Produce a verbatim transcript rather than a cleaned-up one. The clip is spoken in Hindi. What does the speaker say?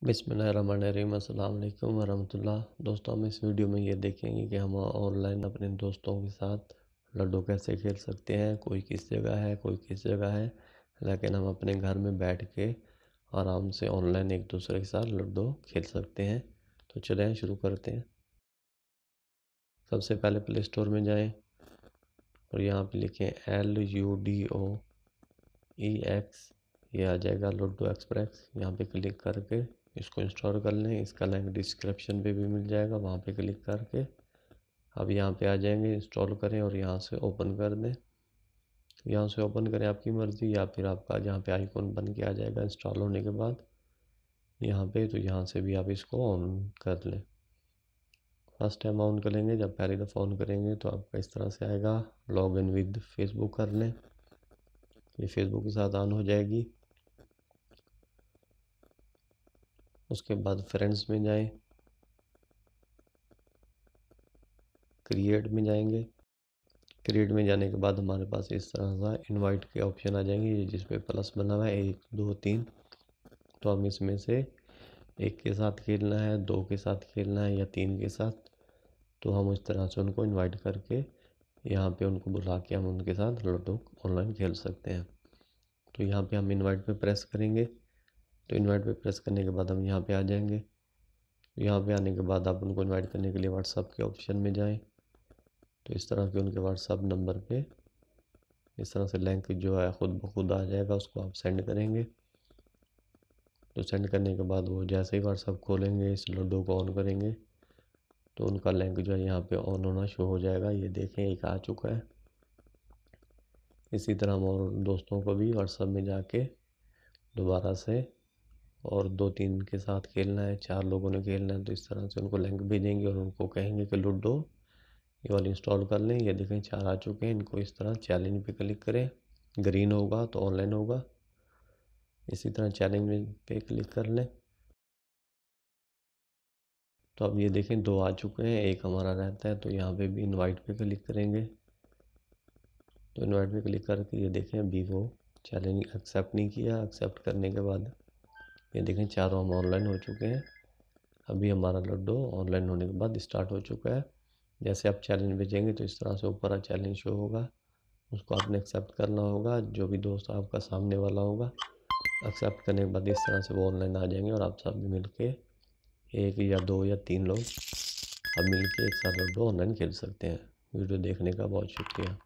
बिस्मिल्लाहिर्रहमानिर्रहीम, अस्सलाम वालेकुम वरहमतुल्लाह। दोस्तों, हम इस वीडियो में ये देखेंगे कि हम ऑनलाइन अपने दोस्तों के साथ लूडो कैसे खेल सकते हैं। कोई किस जगह है, कोई किस जगह है, लेकिन हम अपने घर में बैठ के आराम से ऑनलाइन एक दूसरे के साथ लूडो खेल सकते हैं। तो चलें शुरू करते हैं। सबसे पहले प्ले स्टोर में जाएं और यहाँ पे लिखें L U D O E X. ये आ जाएगा लूडो एक्सप्रेस। यहाँ पे क्लिक करके इसको इंस्टॉल कर लें। इसका लिंक डिस्क्रिप्शन पे भी मिल जाएगा, वहाँ पे क्लिक करके अब यहाँ पे आ जाएंगे। इंस्टॉल करें और यहाँ से ओपन कर दें। यहाँ से ओपन करें आपकी मर्ज़ी, या फिर आपका जहाँ पे आइकॉन बन के आ जाएगा इंस्टॉल होने के बाद यहाँ पे, तो यहाँ से भी आप इसको ऑन कर लें। फर्स्ट टाइम ऑन करेंगे, जब पहली दफ़ा ऑन करेंगे तो आपका इस तरह से आएगा लॉग इन विद फेसबुक कर लें। ये फेसबुक के साथ ऑन हो जाएगी। उसके बाद फ्रेंड्स में जाएं, क्रिएट में जाएंगे। क्रिएट में जाने के बाद हमारे पास इस तरह का इनवाइट के ऑप्शन आ जाएंगे, ये जिस पे प्लस बना हुआ है एक दो तीन। तो हम इसमें से एक के साथ खेलना है, दो के साथ खेलना है या तीन के साथ, तो हम इस तरह से उनको इनवाइट करके यहाँ पे उनको बुला के हम उनके साथ लूडो ऑनलाइन खेल सकते हैं। तो यहाँ पे हम इनवाइट पे प्रेस करेंगे। तो इनवाइट पे प्रेस करने के बाद हम यहाँ पे आ जाएंगे। यहाँ पे आने के बाद आप उनको इनवाइट करने के लिए व्हाट्सअप के ऑप्शन में जाएं। तो इस तरह के उनके व्हाट्सअप नंबर पे इस तरह से लिंक जो है ख़ुद ब खुद आ जाएगा, उसको आप सेंड करेंगे। तो सेंड करने के बाद वो जैसे ही व्हाट्सअप खोलेंगे, इस लूडो को ऑन करेंगे, तो उनका लिंक जो है यहाँ पे ऑन होना शो हो जाएगा। ये देखें, एक आ चुका है। इसी तरह हम और दोस्तों को भी व्हाट्सअप में जाके दोबारा से और दो तीन के साथ खेलना है, चार लोगों ने खेलना है, तो इस तरह से उनको लिंक भेजेंगे और उनको कहेंगे कि लूडो ये वाली इंस्टॉल कर लें। ये देखें, चार आ चुके हैं। इनको इस तरह चैलेंज पे क्लिक करें, ग्रीन होगा तो ऑनलाइन होगा। इसी तरह चैलेंज पे क्लिक कर लें। तो अब ये देखें, दो आ चुके हैं, एक हमारा रहता है। तो यहाँ पे भी इनवाइट पे क्लिक करेंगे। तो इनवाइट पे क्लिक करके ये देखें, अभी वो चैलेंज एक्सेप्ट नहीं किया। एक्सेप्ट करने के बाद ये देखें, चारों हम ऑनलाइन हो चुके हैं। अभी हमारा लूडो ऑनलाइन होने के बाद स्टार्ट हो चुका है। जैसे आप चैलेंज भेजेंगे तो इस तरह से ऊपर चैलेंज शो होगा, उसको आपने एक्सेप्ट करना होगा। जो भी दोस्त आपका सामने वाला होगा, एक्सेप्ट करने के बाद इस तरह से वो ऑनलाइन आ जाएंगे और आप सब मिल के एक या दो या तीन लोग अब मिल के एक साथ लूडो ऑनलाइन खेल सकते हैं। वीडियो देखने का बहुत शुक्रिया।